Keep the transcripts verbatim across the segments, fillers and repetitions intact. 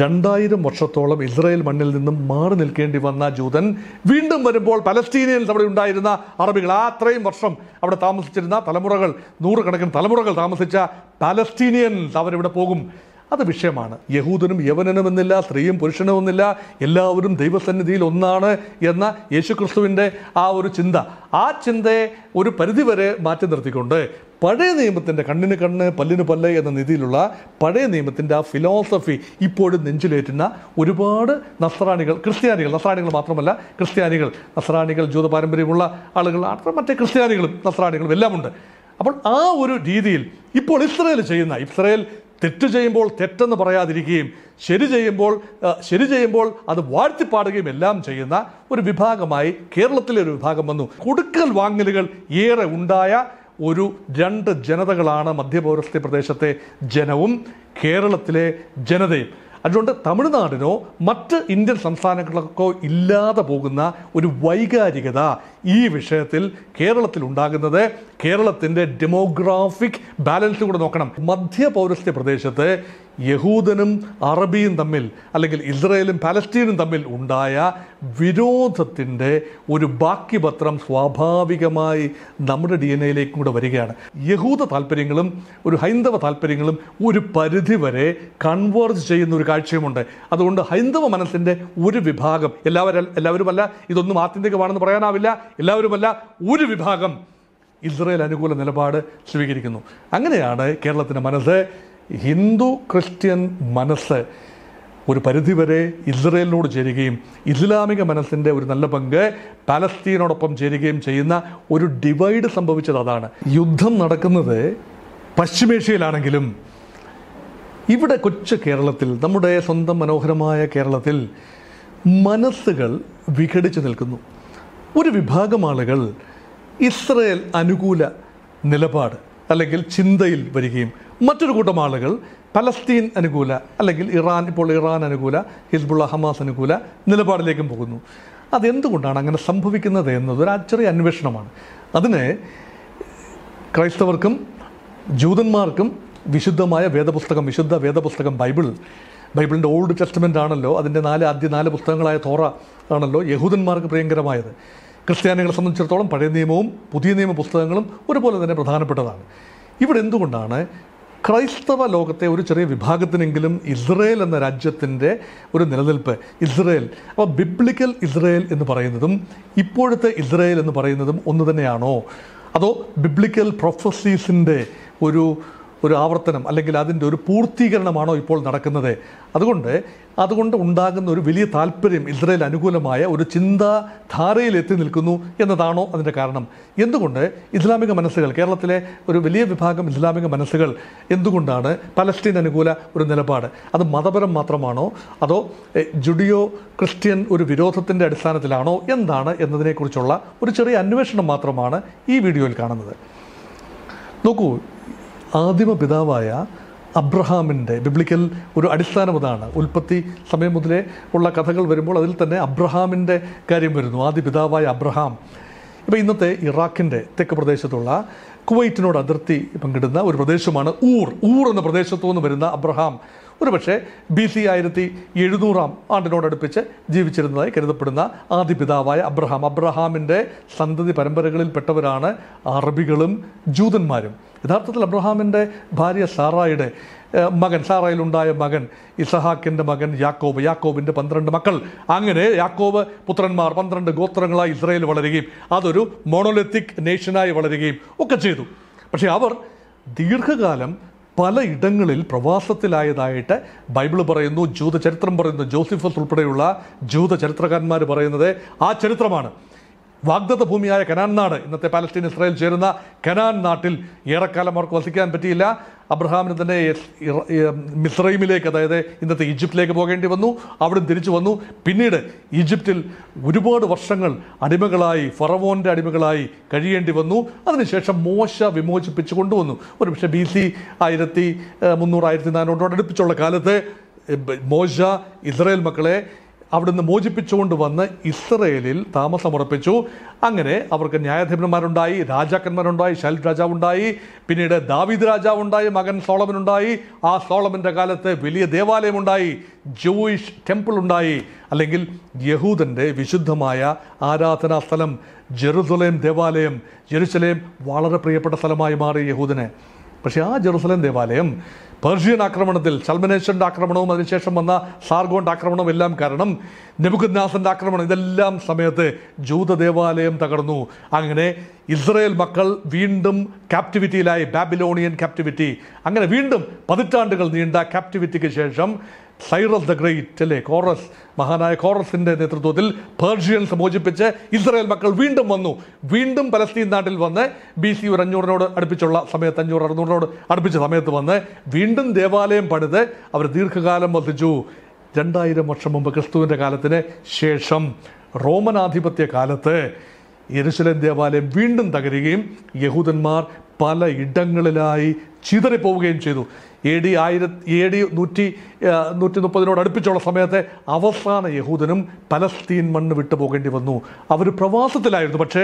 രണ്ടായിരം വർഷത്തോളം ഇസ്രായേൽ മണ്ണിൽ നിന്നും മാറി നിൽക്കേണ്ടി വന്ന ജൂതൻ വീണ്ടും വരുമ്പോൾ പലസ്തീനിയൻസ് അവിടെ ഉണ്ടായിരുന്ന അറബികൾ, ആ അത്രയും വർഷം അവിടെ താമസിച്ചിരുന്ന തലമുറകൾ, നൂറുകണക്കിന് തലമുറകൾ താമസിച്ച പാലസ്തീനിയൻസ് അവരിവിടെ പോകും. അത് വിഷയമാണ്. യഹൂദനും യവനനും എന്നില്ല, സ്ത്രീയും പുരുഷനും എന്നില്ല, എല്ലാവരും ദൈവസന്നിധിയിൽ ഒന്നാണ് എന്ന യേശുക്രിസ്തുവിൻ്റെ ആ ഒരു ചിന്ത, ആ ചിന്തയെ ഒരു പരിധിവരെ മാറ്റി നിർത്തിക്കൊണ്ട് പഴയ നിയമത്തിൻ്റെ കണ്ണിന് കണ്ണ് പല്ലിന് പല്ല് എന്ന രീതിയിലുള്ള പഴയ നിയമത്തിൻ്റെ ആ ഫിലോസഫി ഇപ്പോഴും നെഞ്ചിലേറ്റുന്ന ഒരുപാട് നസ്രാണികൾ, ക്രിസ്ത്യാനികൾ, നസ്രാണികൾ മാത്രമല്ല ക്രിസ്ത്യാനികൾ, നസ്രാണികൾ, ജൂത പാരമ്പര്യമുള്ള ആളുകൾ, മറ്റേ ക്രിസ്ത്യാനികളും നസ്രാണികളും എല്ലാം ഉണ്ട്. അപ്പോൾ ആ ഒരു രീതിയിൽ ഇപ്പോൾ ഇസ്രായേൽ ചെയ്യുന്ന, ഇസ്രായേൽ തെറ്റ് ചെയ്യുമ്പോൾ തെറ്റെന്ന് പറയാതിരിക്കുകയും ശരി ചെയ്യുമ്പോൾ ശരി ചെയ്യുമ്പോൾ അത് വാഴ്ത്തിപ്പാടുകയും എല്ലാം ചെയ്യുന്ന ഒരു വിഭാഗമായി കേരളത്തിലെ ഒരു വിഭാഗം വന്നു. കൊടുക്കൽ വാങ്ങലുകൾ ഏറെ ഉണ്ടായ ഒരു രണ്ട് ജനതകളാണ് മധ്യപൗരസ്ത്യ പ്രദേശത്തെ ജനവും കേരളത്തിലെ ജനതയും. അതുകൊണ്ട് തമിഴ്നാടിനോ മറ്റ് ഇന്ത്യൻ സംസ്ഥാനങ്ങൾക്കോ ഇല്ലാതെ പോകുന്ന ഒരു വൈകാരികത ഈ വിഷയത്തിൽ കേരളത്തിൽ ഉണ്ടാകുന്നത് കേരളത്തിൻ്റെ ഡെമോഗ്രാഫിക് ബാലൻസ് കൂടെ നോക്കണം. മധ്യപൗരസ്ത്യ പ്രദേശത്ത് യഹൂദനും അറബിയും തമ്മിൽ, അല്ലെങ്കിൽ ഇസ്രായേലും പാലസ്തീനും തമ്മിൽ ഉണ്ടായ വിരോധത്തിൻ്റെ ഒരു ബാക്കി പത്രം സ്വാഭാവികമായി നമ്മുടെ ഡി എൻ എയിലേക്കും കൂടെ വരികയാണ്. യഹൂദ താല്പര്യങ്ങളും ഒരു ഹൈന്ദവ താല്പര്യങ്ങളും ഒരു പരിധിവരെ കൺവേർജ് ചെയ്യുന്ന ഒരു കാഴ്ചയുമുണ്ട്. അതുകൊണ്ട് ഹൈന്ദവ മനസ്സിൻ്റെ ഒരു വിഭാഗം, എല്ലാവരും എല്ലാവരുമല്ല, ഇതൊന്നും ആത്യന്തികമാണെന്ന് പറയാനാവില്ല, എല്ലാവരുമല്ല, ഒരു വിഭാഗം ഇസ്രായേൽ അനുകൂല നിലപാട് സ്വീകരിക്കുന്നു. അങ്ങനെയാണ് കേരളത്തിൻ്റെ മനസ്സ്, ഹിന്ദു ക്രിസ്ത്യൻ മനസ്സ് ഒരു പരിധിവരെ ഇസ്രായേലിനോട് ചേരുകയും ഇസ്ലാമിക മനസ്സിൻ്റെ ഒരു നല്ല പങ്ക് പാലസ്തീനോടൊപ്പം ചേരുകയും ചെയ്യുന്ന ഒരു ഡിവൈഡ് സംഭവിച്ചത് അതാണ്. യുദ്ധം നടക്കുന്നത് പശ്ചിമേഷ്യയിലാണെങ്കിലും ഇവിടെ കൊച്ചു കേരളത്തിൽ, നമ്മുടെ സ്വന്തം മനോഹരമായ കേരളത്തിൽ മനസ്സുകൾ വിഘടിച്ചു നിൽക്കുന്നു. ഒരു വിഭാഗം ആളുകൾ ഇസ്രായേൽ അനുകൂല നിലപാട് അല്ലെങ്കിൽ ചിന്തയിൽ വരികയും മറ്റൊരു കൂട്ടം ആളുകൾ പലസ്തീൻ അനുകൂല അല്ലെങ്കിൽ ഇറാൻ, ഇപ്പോൾ ഇറാൻ അനുകൂല, ഹിസ്ബുള്ള, ഹമാസ് അനുകൂല നിലപാടിലേക്കും പോകുന്നു. അതെന്തുകൊണ്ടാണ് അങ്ങനെ സംഭവിക്കുന്നത് എന്നത് ഒരു ചെറിയ അന്വേഷണമാണ്. അതിന് ക്രൈസ്തവർക്കും ജൂതന്മാർക്കും വിശുദ്ധമായ വേദപുസ്തകം, വിശുദ്ധ വേദപുസ്തകം ബൈബിൾ, ബൈബിളിൻ്റെ ഓൾഡ് ടെസ്റ്റമെൻ്റ് ആണല്ലോ, അതിൻ്റെ നാല് ആദ്യ നാല് പുസ്തകങ്ങളായ തോറ ആണല്ലോ യഹൂദന്മാർക്ക് പ്രിയങ്കരമായത്. ക്രിസ്ത്യാനികളെ സംബന്ധിച്ചിടത്തോളം പഴയ നിയമവും പുതിയ നിയമ പുസ്തകങ്ങളും ഒരുപോലെ തന്നെ പ്രധാനപ്പെട്ടതാണ്. ഇവിടെ എന്തുകൊണ്ടാണ് ക്രൈസ്തവ ലോകത്തെ ഒരു ചെറിയ വിഭാഗത്തിനെങ്കിലും ഇസ്രായേൽ എന്ന രാജ്യത്തിൻ്റെ ഒരു നിലനിൽപ്പ്, ഇസ്രായേൽ, അപ്പോൾ ബിബ്ലിക്കൽ ഇസ്രായേൽ എന്ന് പറയുന്നതും ഇപ്പോഴത്തെ ഇസ്രായേൽ എന്ന് പറയുന്നതും ഒന്ന് തന്നെയാണോ, അതോ ബിബ്ലിക്കൽ പ്രൊഫസീസിൻ്റെ ഒരു ഒരു ആവർത്തനം അല്ലെങ്കിൽ അതിൻ്റെ ഒരു പൂർത്തീകരണമാണോ ഇപ്പോൾ നടക്കുന്നത്? അതുകൊണ്ട് അതുകൊണ്ട് ഉണ്ടാകുന്ന ഒരു വലിയ താല്പര്യം ഇസ്രായേൽ അനുകൂലമായ ഒരു ചിന്താധാരയിൽ എത്തി നിൽക്കുന്നു എന്നതാണോ അതിൻ്റെ കാരണം? എന്തുകൊണ്ട് ഇസ്ലാമിക മനസ്സുകൾ, കേരളത്തിലെ ഒരു വലിയ വിഭാഗം ഇസ്ലാമിക മനസ്സുകൾ എന്തുകൊണ്ടാണ് പലസ്തീൻ അനുകൂല ഒരു നിലപാട്? അത് മതപരം മാത്രമാണോ, അതോ ജുഡിയോ ക്രിസ്ത്യൻ ഒരു വിരോധത്തിൻ്റെ അടിസ്ഥാനത്തിലാണോ, എന്താണ് എന്നതിനെക്കുറിച്ചുള്ള ഒരു ചെറിയ അന്വേഷണം മാത്രമാണ് ഈ വീഡിയോയിൽ കാണുന്നത്. നോക്കൂ, ആദിമ പിതാവായ അബ്രഹാമിൻ്റെ ബിബ്ലിക്കൽ ഒരു അടിസ്ഥാനം അതാണ്. ഉൽപ്പത്തി സമയം മുതലേ ഉള്ള കഥകൾ വരുമ്പോൾ അതിൽ തന്നെ അബ്രഹാമിൻ്റെ കാര്യം വരുന്നു. ആദ്യ പിതാവായ അബ്രഹാം. ഇപ്പോൾ ഇന്നത്തെ ഇറാഖിൻ്റെ തെക്ക് പ്രദേശത്തുള്ള കുവൈറ്റിനോട് അതിർത്തി പങ്കിടുന്ന ഒരു പ്രദേശമാണ് ഊർ. ഊർ എന്ന പ്രദേശത്തു നിന്ന് വരുന്ന അബ്രഹാം ഒരു പക്ഷേ ബി സി ആയിരത്തി എഴുന്നൂറാം ആണ്ടിനോടടുപ്പിച്ച് ജീവിച്ചിരുന്നതായി കരുതപ്പെടുന്ന ആദ്യ പിതാവായ അബ്രഹാം. അബ്രഹാമിൻ്റെ സന്തതി പരമ്പരകളിൽപ്പെട്ടവരാണ് അറബികളും ജൂതന്മാരും. യഥാർത്ഥത്തിൽ അബ്രഹാമിൻ്റെ ഭാര്യ സാറായുടെ മകൻ, സാറായിലുണ്ടായ മകൻ ഇസഹാക്കിൻ്റെ മകൻ യാക്കോബ്, യാക്കോബിൻ്റെ പന്ത്രണ്ട് മക്കൾ, അങ്ങനെ യാക്കോബ് പുത്രന്മാർ, പന്ത്രണ്ട് ഗോത്രങ്ങളായി ഇസ്രായേൽ വളരുകയും അതൊരു മോണോലിത്തിക് നേഷനായി വളരുകയും ഒക്കെ ചെയ്തു. പക്ഷേ അവർ ദീർഘകാലം പല ഇടങ്ങളിൽ പ്രവാസത്തിലായതായിട്ട് ബൈബിൾ പറയുന്നു, ജൂത ചരിത്രം പറയുന്നു. ജോസിഫസ് ഉൾപ്പെടെയുള്ള ജൂത ചരിത്രകാരന്മാർ പറയുന്നത് ആ ചരിത്രമാണ്. വാഗ്ദത്ത ഭൂമിയായ കനാൻ നാട്, ഇന്നത്തെ പാലസ്തീൻ ഇസ്രായേൽ ചേരുന്ന കനാൻ നാട്ടിൽ ഏറെക്കാലം അവർക്ക് വസിക്കാൻ പറ്റിയില്ല. അബ്രഹാമിന് തന്നെ മിസ്രൈമിലേക്ക്, അതായത് ഇന്നത്തെ ഈജിപ്തിലേക്ക് പോകേണ്ടി വന്നു. അവിടെ തിരിച്ചു വന്നു. പിന്നീട് ഈജിപ്തിൽ ഒരുപാട് വർഷങ്ങൾ അടിമകളായി, ഫറവോൻ്റെ അടിമകളായി കഴിയേണ്ടി വന്നു. അതിനുശേഷം മോശ വിമോചിപ്പിച്ച് കൊണ്ടുവന്നു. ഒരു പക്ഷേ ബി സി ആയിരത്തി മുന്നൂറ് ആയിരത്തി നാനൂറോട് അടുപ്പിച്ചുള്ള കാലത്ത് മോശ ഇസ്രായേൽ മക്കളെ അവിടുന്ന് മോചിപ്പിച്ചുകൊണ്ട് വന്ന് ഇസ്രയേലിൽ താമസമുറപ്പിച്ചു. അങ്ങനെ അവർക്ക് ന്യായാധിപന്മാരുണ്ടായി, രാജാക്കന്മാരുണ്ടായി, ശൈൽ രാജാവുണ്ടായി, പിന്നീട് ദാവീദ് രാജാവുണ്ടായി, മകൻ സോളമനുണ്ടായി. ആ സോളമൻ്റെ കാലത്ത് വലിയ ദേവാലയമുണ്ടായി, ജൂയിഷ് ടെമ്പിൾ ഉണ്ടായി, അല്ലെങ്കിൽ യഹൂദൻ്റെ വിശുദ്ധമായ ആരാധനാ സ്ഥലം ജെറുസലേം ദേവാലയം. ജെറുസലേം വളരെ പ്രിയപ്പെട്ട സ്ഥലമായി മാറി യഹൂദന്. പക്ഷേ ആ ജെറുസലേം ദേവാലയം പേർഷ്യൻ ആക്രമണത്തിൽ, ശൽമനേശ്വരൻ്റെ ആക്രമണവും അതിനുശേഷം വന്ന സാർഗോൻ്റെ ആക്രമണവും എല്ലാം കാരണം, നെബൂഖദ്നേസറിൻ്റെ ആക്രമണം, ഇതെല്ലാം സമയത്ത് ജൂത ദേവാലയം തകർന്നു. അങ്ങനെ ഇസ്രായേൽ മക്കൾ വീണ്ടും ക്യാപ്റ്റിവിറ്റിയിലായി, ബാബിലോണിയൻ ക്യാപ്റ്റിവിറ്റി. അങ്ങനെ വീണ്ടും പതിറ്റാണ്ടുകൾ നീണ്ട ക്യാപ്റ്റിവിറ്റിക്ക് ശേഷം സൈറസ് ദ ഗ്രേറ്റ് അല്ലേ, കോറസ്, മഹാനായ കോറസിൻ്റെ നേതൃത്വത്തിൽ പേർഷ്യൻസ് മോചിപ്പിച്ച് ഇസ്രായേൽ മക്കൾ വീണ്ടും വന്നു. വീണ്ടും പലസ്തീൻ നാട്ടിൽ വന്ന് ബി സി ഒരു അഞ്ഞൂറിനോട് അടുപ്പിച്ചുള്ള സമയത്ത്, അഞ്ഞൂറ് അറുന്നൂറിനോട് അടുപ്പിച്ച സമയത്ത് വന്ന് വീണ്ടും ദേവാലയം പണിത് അവർ ദീർഘകാലം വസിച്ചു. രണ്ടായിരം വർഷം മുമ്പ് ക്രിസ്തുവിൻ്റെ കാലത്തിന് ശേഷം റോമനാധിപത്യ കാലത്ത് യെരുശലേം ദേവാലയം വീണ്ടും തകരുകയും യഹൂദന്മാർ പല ഇടങ്ങളിലായി ചിതറിപ്പോവുകയും ചെയ്തു. എ ഡി ആയിരത്തി എ ഡി നൂറ്റി നൂറ്റി മുപ്പതിനോട് അടുപ്പിച്ചുള്ള സമയത്ത് അവസാന യഹൂദനും പലസ്തീൻ മണ്ണ് വിട്ടു പോകേണ്ടി വന്നു. അവർ പ്രവാസത്തിലായിരുന്നു. പക്ഷേ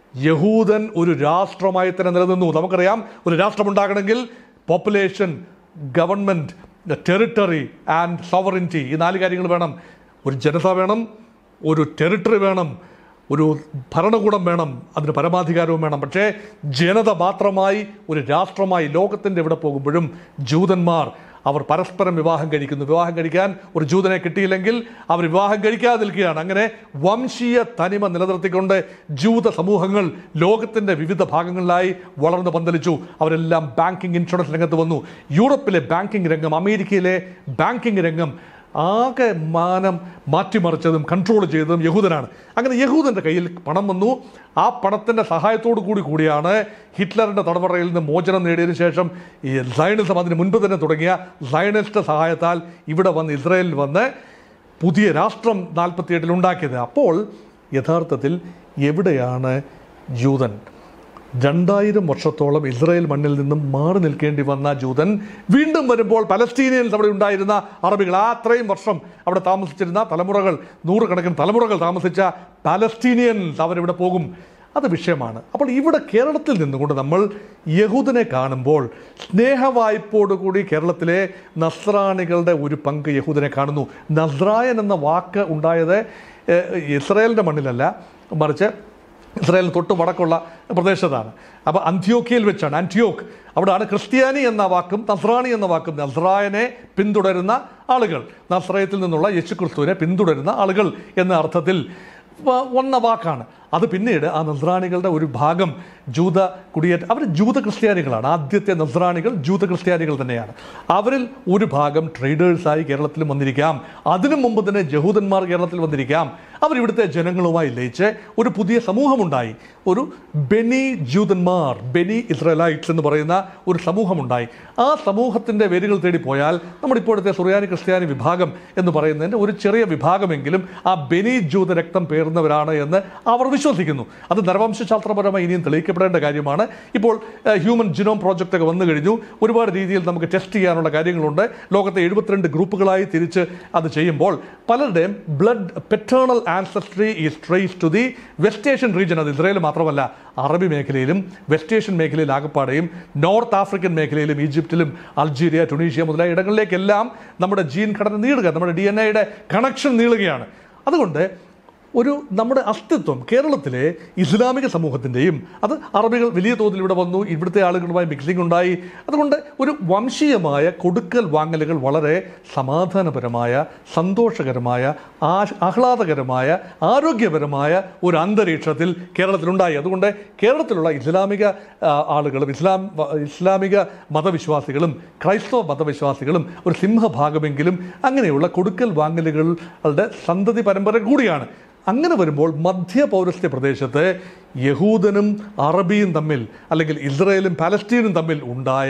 യഹൂദൻ ഒരു രാഷ്ട്രമായി തന്നെ നിലനിന്നു. നമുക്കറിയാം, ഒരു രാഷ്ട്രമുണ്ടാകണമെങ്കിൽ population, government, territory and sovereignty, ഈ നാല് കാര്യങ്ങൾ വേണം. ഒരു ജനത വേണം, ഒരു ടെറിട്ടറി വേണം, ഒരു ഭരണകൂടം വേണം, അതിന് പരമാധികാരവും വേണം. പക്ഷേ ജനത മാത്രമായി ഒരു രാഷ്ട്രമായി ലോകത്തിൻ്റെ എവിടെ പോകുമ്പോഴും ജൂതന്മാർ അവർ പരസ്പരം വിവാഹം കഴിക്കുന്നു. വിവാഹം കഴിക്കാൻ ഒരു ജൂതനെ കിട്ടിയില്ലെങ്കിൽ അവർ വിവാഹം കഴിക്കാതെ നിൽക്കുകയാണ്. അങ്ങനെ വംശീയ തനിമ നിലനിർത്തിക്കൊണ്ട് ജൂത സമൂഹങ്ങൾ ലോകത്തിൻ്റെ വിവിധ ഭാഗങ്ങളിലായി വളർന്നു പന്തലിച്ചു. അവരെല്ലാം ബാങ്കിങ്, ഇൻഷുറൻസ് രംഗത്ത് വന്നു. യൂറോപ്പിലെ ബാങ്കിങ് രംഗം, അമേരിക്കയിലെ ബാങ്കിങ് രംഗം ആകെ മാനം മാറ്റിമറിച്ചതും കൺട്രോൾ ചെയ്തതും യഹൂദനാണ്. അങ്ങനെ യഹൂദൻ്റെ കയ്യിൽ പണം വന്നു. ആ പണത്തിൻ്റെ സഹായത്തോടു കൂടി കൂടിയാണ് ഹിറ്റ്ലറിൻ്റെ തടവറയിൽ നിന്ന് മോചനം നേടിയതിനു ശേഷം ഈ സയണിസം, അതിന് മുൻപ് തന്നെ തുടങ്ങിയ സയണിസ്റ്റ് സഹായത്താൽ ഇവിടെ വന്ന് ഇസ്രായേലിൽ വന്ന് പുതിയ രാഷ്ട്രം നാൽപ്പത്തി എട്ടിൽ ഉണ്ടാക്കിയത്. അപ്പോൾ യഥാർത്ഥത്തിൽ എവിടെയാണ് ജൂതൻ? രണ്ടായിരം വർഷത്തോളം ഇസ്രായേൽ മണ്ണിൽ നിന്നും മാറി നിൽക്കേണ്ടി വന്ന ജൂതൻ വീണ്ടും വരുമ്പോൾ പലസ്തീനിയൻസ് അവിടെ ഉണ്ടായിരുന്ന അറബികൾ, ആ അത്രയും വർഷം അവിടെ താമസിച്ചിരുന്ന തലമുറകൾ, നൂറുകണക്കിന് തലമുറകൾ താമസിച്ച പലസ്തീനിയൻസ് അവരിവിടെ പോകും. അത് വിഷയമാണ്. അപ്പോൾ ഇവിടെ കേരളത്തിൽ നിന്നുകൊണ്ട് നമ്മൾ യഹൂദനെ കാണുമ്പോൾ സ്നേഹവായ്പോടുകൂടി കേരളത്തിലെ നസ്രാണികളുടെ ഒരു പങ്ക് യഹൂദനെ കാണുന്നു. നസ്രായൻ എന്ന വാക്ക് ഉണ്ടായത് ഇസ്രായേലിൻ്റെ മണ്ണിലല്ല, മറിച്ച് ഇസ്രായേലിന് തൊട്ട് വടക്കുള്ള പ്രദേശത്താണ്. അപ്പോൾ അന്ത്യോക്യയിൽ വെച്ചാണ്, ആന്റിയോക്ക്, അവിടെയാണ് ക്രിസ്ത്യാനി എന്ന വാക്കും നസ്രാണി എന്ന വാക്കും, നസ്രായനെ പിന്തുടരുന്ന ആളുകൾ, നസ്രയത്തിൽ നിന്നുള്ള യേശുക്രിസ്തുവിനെ പിന്തുടരുന്ന ആളുകൾ എന്ന അർത്ഥത്തിൽ വന്ന വാക്കാണ്. അത് പിന്നീട് ആ നസ്രാണികളുടെ ഒരു ഭാഗം ജൂത കുടിയേറ്റ, അവർ ജൂത ക്രിസ്ത്യാനികളാണ്. ആദ്യത്തെ നസ്രാണികൾ ജൂത ക്രിസ്ത്യാനികൾ തന്നെയാണ്. അവരിൽ ഒരു ഭാഗം ട്രേഡേഴ്സായി കേരളത്തിൽ വന്നിരിക്കാം. അതിനു മുമ്പ് തന്നെ യഹൂദന്മാർ കേരളത്തിൽ വന്നിരിക്കാം. അവരിവിടുത്തെ ജനങ്ങളുമായി ലയിച്ച് ഒരു പുതിയ സമൂഹമുണ്ടായി. ഒരു ബെനി ജൂതന്മാർ, ബെനി ഇസ്രായേലൈറ്റ്സ് എന്ന് പറയുന്ന ഒരു സമൂഹമുണ്ടായി. ആ സമൂഹത്തിൻ്റെ വേരുകൾ തേടി പോയാൽ നമ്മുടെ ഇപ്പോഴത്തെ സുറിയാനി ക്രിസ്ത്യാനി വിഭാഗം എന്ന് പറയുന്നതിൻ്റെ ഒരു ചെറിയ വിഭാഗമെങ്കിലും ആ ബെനി ജൂത രക്തം പേറുന്നവരാണ് എന്ന് അവർ വിശ്വസിക്കുന്നു. അത് നരവംശാസ്ത്രപരമായി ഇനിയും തെളിയിക്കപ്പെടേണ്ട കാര്യമാണ്. ഇപ്പോൾ ഹ്യൂമൻ ജിനോം പ്രോജക്റ്റ് ഒക്കെ വന്നു കഴിഞ്ഞു. ഒരുപാട് രീതിയിൽ നമുക്ക് ടെസ്റ്റ് ചെയ്യാനുള്ള കാര്യങ്ങളുണ്ട്. ലോകത്തെ എഴുപത്തിരണ്ട് ഗ്രൂപ്പുകളായി തിരിച്ച് അത് ചെയ്യുമ്പോൾ പലരുടെയും blood paternal ancestry is trace to the West Asian region. അത് ഇസ്രായേൽ മാത്രമല്ല, അറബി മേഖലയിലും വെസ്റ്റ് ഏഷ്യൻ മേഖലയിൽ ആകപ്പാടെയും നോർത്ത് ആഫ്രിക്കൻ മേഖലയിലും ഈജിപ്തിലും അൾജീരിയ, ടുണീഷ്യ മുതലായ ഇടങ്ങളിലേക്കെല്ലാം നമ്മുടെ ജീൻ ഘടന നീളുക, നമ്മുടെ ഡി എൻ എയുടെ കണക്ഷൻ നീളുകയാണ്. അതുകൊണ്ട് ഒരു നമ്മുടെ അസ്തിത്വം കേരളത്തിലെ ഇസ്ലാമിക സമൂഹത്തിൻ്റെയും, അത് അറബികൾ വലിയ തോതിൽ ഇവിടെ വന്നു, ഇവിടുത്തെ ആളുകളുമായി മിക്സിംഗ് ഉണ്ടായി. അതുകൊണ്ട് ഒരു വംശീയമായ കൊടുക്കൽ വാങ്ങലുകൾ വളരെ സമാധാനപരമായ, സന്തോഷകരമായ, ആഹ്ലാദകരമായ, ആരോഗ്യപരമായ ഒരു അന്തരീക്ഷത്തിൽ കേരളത്തിലുണ്ടായി. അതുകൊണ്ട് കേരളത്തിലുള്ള ഇസ്ലാമിക ആളുകളും ഇസ്ലാം ഇസ്ലാമിക മതവിശ്വാസികളും ക്രൈസ്തവ മതവിശ്വാസികളും ഒരു സിംഹഭാഗമെങ്കിലും അങ്ങനെയുള്ള കൊടുക്കൽ വാങ്ങലുകളുടെ സന്തതി പരമ്പര കൂടിയാണ്. അങ്ങനെ വരുമ്പോൾ മധ്യ പൗരസ്ത്യ പ്രദേശത്ത് യഹൂദനും അറബിയും തമ്മിൽ, അല്ലെങ്കിൽ ഇസ്രായേലും പാലസ്തീനും തമ്മിൽ ഉണ്ടായ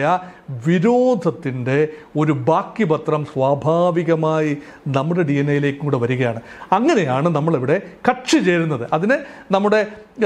വിരോധത്തിൻ്റെ ഒരു ബാക്കി പത്രം സ്വാഭാവികമായി നമ്മുടെ ഡി എൻ എയിലേക്കും കൂടെ വരികയാണ്. അങ്ങനെയാണ് നമ്മളിവിടെ കക്ഷി ചേരുന്നത്. അതിന് നമ്മുടെ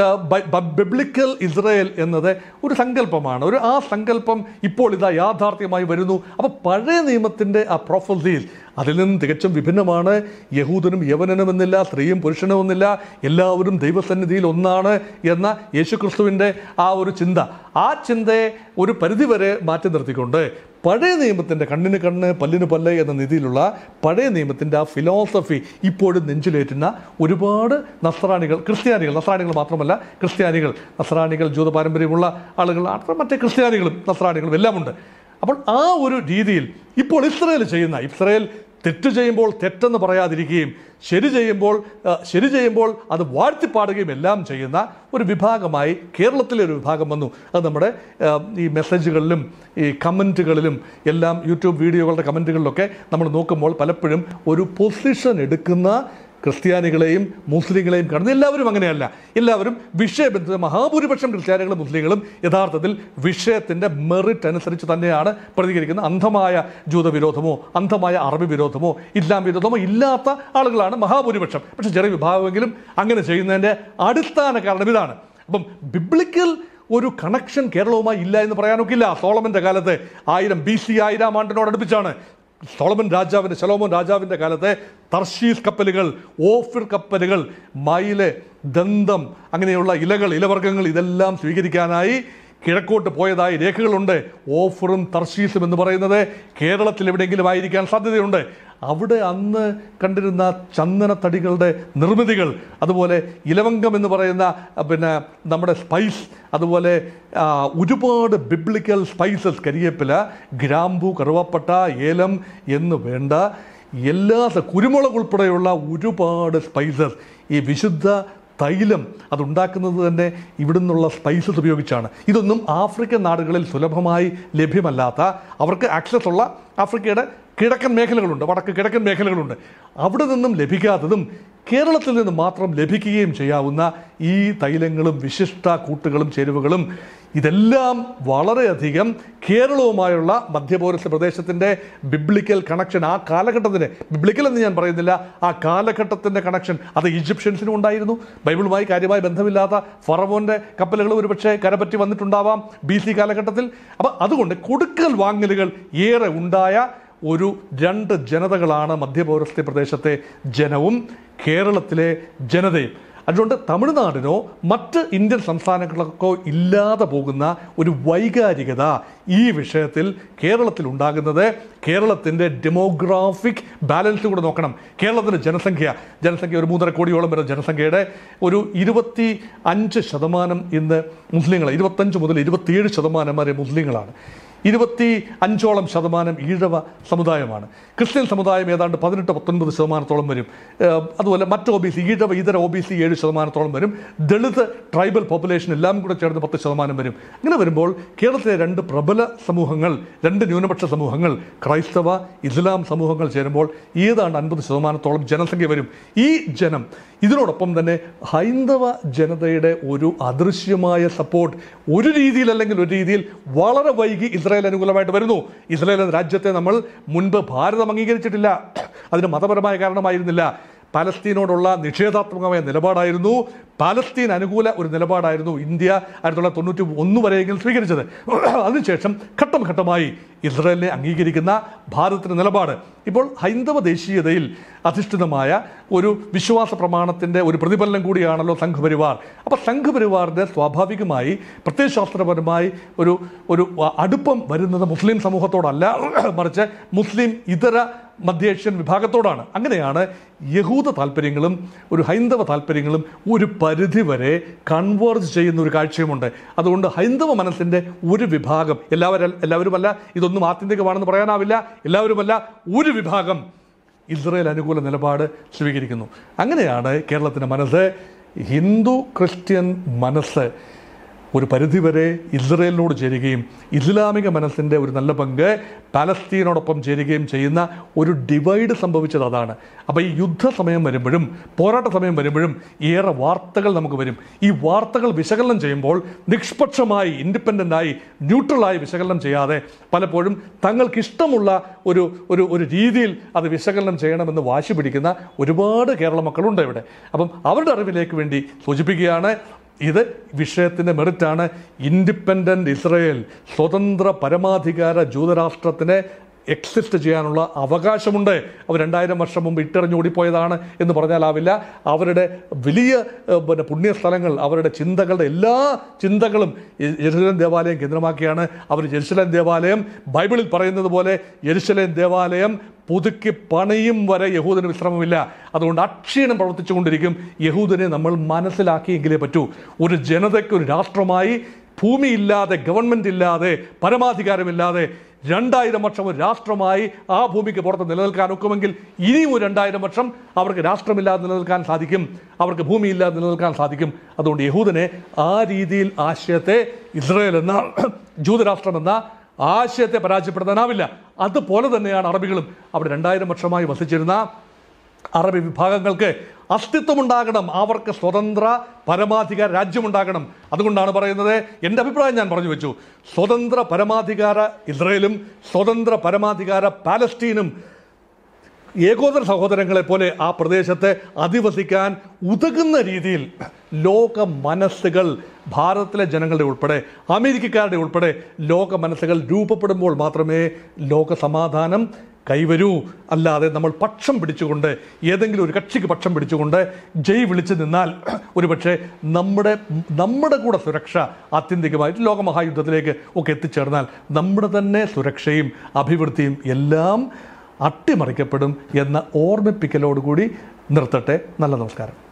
ബിബ്ലിക്കൽ ഇസ്രായേൽ എന്നത് ഒരു സങ്കല്പമാണ്. ഒരു ആ സങ്കല്പം ഇപ്പോൾ ഇതാ യാഥാർത്ഥ്യമായി വരുന്നു. അപ്പോൾ പഴയ നിയമത്തിൻ്റെ ആ പ്രൊഫസീസ് അതിൽ നിന്നും തികച്ചും വിഭിന്നമാണ്. യഹൂദനും യവനനും എന്നില്ല, സ്ത്രീയും പുരുഷനും എന്നില്ല, എല്ലാവരും ദൈവസന്നിധിയിൽ ഒന്നാണ് എന്ന യേശുക്രിസ്തുവിൻ്റെ ആ ഒരു ചിന്ത, ആ ചിന്തയെ ഒരു പരിധിവരെ മാറ്റി നിർത്തിക്കൊണ്ട് പഴയ നിയമത്തിൻ്റെ കണ്ണിന് കണ്ണ് പല്ലിന് പല്ല് എന്ന രീതിയിലുള്ള പഴയ നിയമത്തിൻ്റെ ആ ഫിലോസഫി ഇപ്പോഴും നെഞ്ചിലേറ്റുന്ന ഒരുപാട് നസ്രാണികൾ, ക്രിസ്ത്യാനികൾ, നസ്രാണികൾ മാത്രമല്ല ക്രിസ്ത്യാനികൾ, നസ്രാണികൾ ജൂത പാരമ്പര്യമുള്ള ആളുകൾ, മറ്റേ ക്രിസ്ത്യാനികളും നസ്രാണികളും എല്ലാം ഉണ്ട്. അപ്പോൾ ആ ഒരു രീതിയിൽ ഇപ്പോൾ ഇസ്രായേൽ ചെയ്യുന്ന, ഇസ്രായേൽ തെറ്റ് ചെയ്യുമ്പോൾ തെറ്റെന്ന് പറയാതിരിക്കുകയും ശരി ചെയ്യുമ്പോൾ ശരി ചെയ്യുമ്പോൾ അത് വാഴ്ത്തിപ്പാടുകയും എല്ലാം ചെയ്യുന്ന ഒരു വിഭാഗമായി കേരളത്തിലെ ഒരു വിഭാഗം വന്നു. അത് നമ്മുടെ ഈ മെസ്സേജുകളിലും ഈ കമൻറ്റുകളിലും എല്ലാം, യൂട്യൂബ് വീഡിയോകളുടെ കമൻറ്റുകളിലൊക്കെ നമ്മൾ നോക്കുമ്പോൾ പലപ്പോഴും ഒരു പൊസിഷൻ എടുക്കുന്ന ക്രിസ്ത്യാനികളെയും മുസ്ലിങ്ങളെയും കാണുന്നത്. എല്ലാവരും അങ്ങനെയല്ല. എല്ലാവരും വിഷയബന്ധിത, മഹാഭൂരിപക്ഷം ക്രിസ്ത്യാനികളും മുസ്ലിങ്ങളും യഥാർത്ഥത്തിൽ വിഷയത്തിൻ്റെ മെറിറ്റ് അനുസരിച്ച് തന്നെയാണ് പ്രതികരിക്കുന്നത്. അന്ധമായ ജൂതവിരോധമോ അന്ധമായ അറബി വിരോധമോ ഇസ്ലാം വിരോധമോ ഇല്ലാത്ത ആളുകളാണ് മഹാഭൂരിപക്ഷം. പക്ഷേ ചെറിയ വിഭാഗമെങ്കിലും അങ്ങനെ ചെയ്യുന്നതിൻ്റെ അടിസ്ഥാന കാരണം ഇതാണ്. അപ്പം ബിബ്ലിക്കൽ ഒരു കണക്ഷൻ കേരളവുമായി ഇല്ല എന്ന് പറയാനൊക്കില്ല. സോളമൻ്റെ കാലത്ത് ആയിരം ബി സി ആയിരം ആണ്ടിനോടടുപ്പിച്ചാണ് സോളമൻ രാജാവിൻ്റെ ശലോമോൻ രാജാവിൻ്റെ കാലത്തെ തർഷീസ് കപ്പലുകൾ, ഓഫിർ കപ്പലുകൾ, മയില്, ദന്തം, അങ്ങനെയുള്ള ഇലകൾ, ഇലവർഗ്ഗങ്ങൾ ഇതെല്ലാം സ്വീകരിക്കാനായി കിഴക്കോട്ട് പോയതായി രേഖകളുണ്ട്. ഓഫറും തർഷീസും എന്ന് പറയുന്നത് കേരളത്തിൽ എവിടെയെങ്കിലും ആയിരിക്കാൻ സാധ്യതയുണ്ട്. അവിടെ അന്ന് കണ്ടിരുന്ന ചന്ദനത്തടികളുടെ നിർമ്മിതികൾ, അതുപോലെ ഇലവങ്കം എന്ന് പറയുന്ന പിന്നെ നമ്മുടെ സ്പൈസ്, അതുപോലെ ഒരുപാട് ബിബ്ലിക്കൽ സ്പൈസസ്, കരിയേപ്പില, ഗ്രാമ്പു, കറുവപ്പട്ട, ഏലം എന്ന് വേണ്ട എല്ലാ, കുരുമുളക് ഉൾപ്പെടെയുള്ള ഒരുപാട് സ്പൈസസ്, ഈ വിശുദ്ധ തൈലം അതുണ്ടാക്കുന്നത് തന്നെ ഇവിടെ നിന്നുള്ള സ്പൈസസ് ഉപയോഗിച്ചാണ്. ഇതൊന്നും ആഫ്രിക്കൻ നാടുകളിൽ സുലഭമായി ലഭ്യമല്ലാത്ത, അവർക്ക് ആക്സസ് ഉള്ള ആഫ്രിക്കയുടെ കിഴക്കൻ മേഖലകളുണ്ട്, വടക്ക് കിഴക്കൻ മേഖലകളുണ്ട്. അവിടെ നിന്നും ലഭിക്കാത്തതും കേരളത്തിൽ നിന്ന് മാത്രം ലഭിക്കുകയും ചെയ്യാവുന്ന ഈ തൈലങ്ങളും വിശിഷ്ട കൂട്ടുകളും ചേരുവകളും ഇതെല്ലാം വളരെയധികം കേരളവുമായുള്ള മധ്യപൗരസ്ത്യ പ്രദേശത്തിൻ്റെ ബിബ്ലിക്കൽ കണക്ഷൻ, ആ കാലഘട്ടത്തിൻ്റെ, ബിബ്ലിക്കൽ എന്ന് ഞാൻ പറയുന്നില്ല, ആ കാലഘട്ടത്തിൻ്റെ കണക്ഷൻ അത് ഈജിപ്ഷ്യൻസിനും ഉണ്ടായിരുന്നു. ബൈബിളുമായി കാര്യമായി ബന്ധമില്ലാത്ത ഫറവോൻ്റെ കപ്പലുകൾ ഒരുപക്ഷെ കരപറ്റി വന്നിട്ടുണ്ടാവാം ബി സി കാലഘട്ടത്തിൽ. അപ്പം അതുകൊണ്ട് കൊടുക്കൽ വാങ്ങലുകൾ ഏറെ ഉണ്ടായ ഒരു രണ്ട് ജനതകളാണ് മധ്യപൗരസ്ത്യ പ്രദേശത്തെ ജനവും കേരളത്തിലെ ജനതയും. അതുകൊണ്ട് തമിഴ്നാടിനോ മറ്റ് ഇന്ത്യൻ സംസ്ഥാനങ്ങൾക്കോ ഇല്ലാതെ പോകുന്ന ഒരു വൈകാരികത ഈ വിഷയത്തിൽ കേരളത്തിൽ ഉണ്ടാകുന്നത് കേരളത്തിൻ്റെ ഡെമോഗ്രാഫിക് ബാലൻസ് കൂടെ നോക്കണം. കേരളത്തിൻ്റെ ജനസംഖ്യ ജനസംഖ്യ ഒരു മൂന്നര കോടിയോളം വരുന്ന ജനസംഖ്യയുടെ ഒരു ഇരുപത്തി അഞ്ച് ശതമാനം ഇന്ന് മുസ്ലിങ്ങൾ, ഇരുപത്തഞ്ച് മുതൽ ഇരുപത്തിയേഴ് ശതമാനം വരെ മുസ്ലിങ്ങളാണ്. ഇരുപത്തി അഞ്ചോളം ശതമാനം ഈഴവ സമുദായമാണ്. ക്രിസ്ത്യൻ സമുദായം ഏതാണ്ട് പതിനെട്ട് പത്തൊൻപത് ശതമാനത്തോളം വരും. അതുപോലെ മറ്റ് ഒ ബി സി, ഈഴവ ഇതര ഒ ബി സി ഏഴ് ശതമാനത്തോളം വരും. ദളിത് ട്രൈബൽ പോപ്പുലേഷൻ എല്ലാം കൂടെ ചേർന്ന് പത്ത് ശതമാനം വരും. അങ്ങനെ വരുമ്പോൾ കേരളത്തിലെ രണ്ട് പ്രബല സമൂഹങ്ങൾ, രണ്ട് ന്യൂനപക്ഷ സമൂഹങ്ങൾ, ക്രൈസ്തവ ഇസ്ലാം സമൂഹങ്ങൾ ചേരുമ്പോൾ ഏതാണ്ട് അൻപത് ശതമാനത്തോളം ജനസംഖ്യ വരും. ഈ ജനം ഇതിനോടൊപ്പം തന്നെ ഹൈന്ദവ ജനതയുടെ ഒരു അദൃശ്യമായ സപ്പോർട്ട് ഒരു രീതിയിൽ അല്ലെങ്കിൽ ഒരു രീതിയിൽ വളരെ വൈകി ഇസ്രായേൽ അനുകൂലമായിട്ട് വരുന്നു. ഇസ്രായേൽ എന്ന രാജ്യത്തെ നമ്മൾ മുൻപ് ഭാരതം അംഗീകരിച്ചിട്ടില്ല. അതിന് മതപരമായ കാരണമായിരുന്നില്ല, പാലസ്തീനോടുള്ള നിഷേധാത്മകമായ നിലപാടായിരുന്നു, പാലസ്തീൻ അനുകൂല ഒരു നിലപാടായിരുന്നു ഇന്ത്യ ആയിരത്തി തൊള്ളായിരത്തി തൊണ്ണൂറ്റി ഒന്ന് വരെയെങ്കിലും സ്വീകരിച്ചത്. അതിനുശേഷം ഘട്ടം ഘട്ടമായി ഇസ്രായേലിനെ അംഗീകരിക്കുന്ന ഭാരതത്തിൻ്റെ നിലപാട് ഇപ്പോൾ ഹൈന്ദവ ദേശീയതയിൽ അധിഷ്ഠിതമായ ഒരു വിശ്വാസ പ്രമാണത്തിൻ്റെ ഒരു പ്രതിഫലനം കൂടിയാണല്ലോ സംഘപരിവാർ. അപ്പോൾ സംഘപരിവാറിൻ്റെ സ്വാഭാവികമായി പ്രത്യയശാസ്ത്രപരമായി ഒരു ഒരു അടുപ്പം വരുന്നത് മുസ്ലിം സമൂഹത്തോടല്ല, മറിച്ച് മുസ്ലിം ഇതര മധ്യേഷ്യൻ വിഭാഗത്തോടാണ്. അങ്ങനെയാണ് യഹൂദ താല്പര്യങ്ങളും ഒരു ഹൈന്ദവ താല്പര്യങ്ങളും ഒരു പരിധിവരെ കൺവേർജ് ചെയ്യുന്ന ഒരു കാഴ്ചയുമുണ്ട്. അതുകൊണ്ട് ഹൈന്ദവ മനസ്സിൻ്റെ ഒരു വിഭാഗം, എല്ലാവരും എല്ലാവരുമല്ല, ഇതൊന്നും ആത്യന്തികമാണെന്ന് പറയാനാവില്ല, എല്ലാവരുമല്ല, ഒരു വിഭാഗം ഇസ്രായേൽ അനുകൂല നിലപാട് സ്വീകരിക്കുന്നു. അങ്ങനെയാണ് കേരളത്തിൻ്റെ മനസ്സ്, ഹിന്ദു ക്രിസ്ത്യൻ മനസ്സ് ഒരു പരിധിവരെ ഇസ്രയേലിനോട് ചേരുകയും ഇസ്ലാമിക മനസ്സിൻ്റെ ഒരു നല്ല പങ്ക് പാലസ്തീനോടൊപ്പം ചേരുകയും ചെയ്യുന്ന ഒരു ഡിവൈഡ് സംഭവിച്ചത് അതാണ്. അപ്പോൾ ഈ യുദ്ധ സമയം വരുമ്പോഴും പോരാട്ട സമയം വരുമ്പോഴും ഏറെ വാർത്തകൾ നമുക്ക് വരും. ഈ വാർത്തകൾ വിശകലനം ചെയ്യുമ്പോൾ നിഷ്പക്ഷമായി ഇൻഡിപെൻഡൻ്റായി ന്യൂട്രലായി വിശകലനം ചെയ്യാതെ പലപ്പോഴും തങ്ങൾക്കിഷ്ടമുള്ള ഒരു ഒരു ഒരു രീതിയിൽ അത് വിശകലനം ചെയ്യണമെന്ന് വാശി പിടിക്കുന്ന ഒരുപാട് കേരള മക്കളുണ്ട് ഇവിടെ. അപ്പം അവരുടെ അറിവിലേക്ക് വേണ്ടി സൂചിപ്പിക്കുകയാണ്, ഇത് വിഷയത്തിൻ്റെ മെറിറ്റാണ്. ഇൻഡിപെൻഡൻ്റ് ഇസ്രയേൽ, സ്വതന്ത്ര പരമാധികാര ജൂതരാഷ്ട്രത്തിനെ എക്സിസ്റ്റ് ചെയ്യാനുള്ള അവകാശമുണ്ട്. അവർ രണ്ടായിരം വർഷം മുമ്പ് ഇട്ടെറിഞ്ഞ് ഓടിപ്പോയതാണ് എന്ന് പറഞ്ഞാലാവില്ല. അവരുടെ വലിയ പിന്നെ പുണ്യസ്ഥലങ്ങൾ, അവരുടെ ചിന്തകളുടെ എല്ലാ ചിന്തകളും യെരുശലേം ദേവാലയം കേന്ദ്രമാക്കിയാണ്. അവർ യെരുശലേം ദേവാലയം ബൈബിളിൽ പറയുന്നത് പോലെ യെരുശലേം ദേവാലയം പുതുക്കി പണിയും വരെ യഹൂദന് വിശ്രമമില്ല. അതുകൊണ്ട് അക്ഷീണം പ്രവർത്തിച്ചു കൊണ്ടിരിക്കും. യഹൂദനെ നമ്മൾ മനസ്സിലാക്കിയെങ്കിലേ പറ്റൂ. ഒരു ജനതയ്ക്ക് ഒരു രാഷ്ട്രമായി ഭൂമിയില്ലാതെ, ഗവൺമെൻറ് ഇല്ലാതെ, പരമാധികാരമില്ലാതെ രണ്ടായിരം വർഷം ഒരു രാഷ്ട്രമായി ആ ഭൂമിക്ക് പുറത്ത് നിലനിൽക്കാൻ ഒക്കുമെങ്കിൽ ഇനിയും ഒരു രണ്ടായിരം വർഷം അവർക്ക് രാഷ്ട്രമില്ലാതെ നിലനിൽക്കാൻ സാധിക്കും, അവർക്ക് ഭൂമിയില്ലാതെ നിലനിൽക്കാൻ സാധിക്കും. അതുകൊണ്ട് യഹൂദനെ ആ രീതിയിൽ ആശയത്തെ, ഇസ്രയേൽ എന്ന ജൂതരാഷ്ട്രം എന്ന ആശയത്തെ പരാജയപ്പെടുത്താനാവില്ല. അതുപോലെ തന്നെയാണ് അറബികളും. അവിടെ രണ്ടായിരം വർഷമായി വസിച്ചിരുന്ന അറബി വിഭാഗങ്ങൾക്ക് അസ്തിത്വമുണ്ടാകണം, അവർക്ക് സ്വതന്ത്ര പരമാധികാര രാജ്യമുണ്ടാകണം. അതുകൊണ്ടാണ് പറയുന്നത്, എൻ്റെ അഭിപ്രായം ഞാൻ പറഞ്ഞു വെച്ചു, സ്വതന്ത്ര പരമാധികാര ഇസ്രയേലും സ്വതന്ത്ര പരമാധികാര പാലസ്തീനും ഏകോദര സഹോദരങ്ങളെ പോലെ ആ പ്രദേശത്തെ അധിവസിക്കാൻ ഉതകുന്ന രീതിയിൽ ലോക മനസ്സുകൾ, ഭാരതത്തിലെ ജനങ്ങളുടെ ഉൾപ്പെടെ അമേരിക്കക്കാരുടെ ഉൾപ്പെടെ ലോക മനസ്സുകൾ രൂപപ്പെടുമ്പോൾ മാത്രമേ ലോക സമാധാനം കൈവരൂ. അല്ലാതെ നമ്മൾ പക്ഷം പിടിച്ചുകൊണ്ട്, ഏതെങ്കിലും ഒരു കക്ഷിക്ക് പക്ഷം പിടിച്ചുകൊണ്ട് ജയ് വിളിച്ചു നിന്നാൽ ഒരുപക്ഷെ നമ്മുടെ നമ്മുടെ കൂടെ സുരക്ഷ ആത്യന്തികമായിട്ട് ലോകമഹായുദ്ധത്തിലേക്ക് ഒക്കെ എത്തിച്ചേർന്നാൽ നമ്മുടെ തന്നെ സുരക്ഷയും അഭിവൃദ്ധിയും എല്ലാം അട്ടിമറിക്കപ്പെടും എന്ന ഓർമ്മിപ്പിക്കലോടുകൂടി നിർത്തട്ടെ. നല്ല നമസ്കാരം.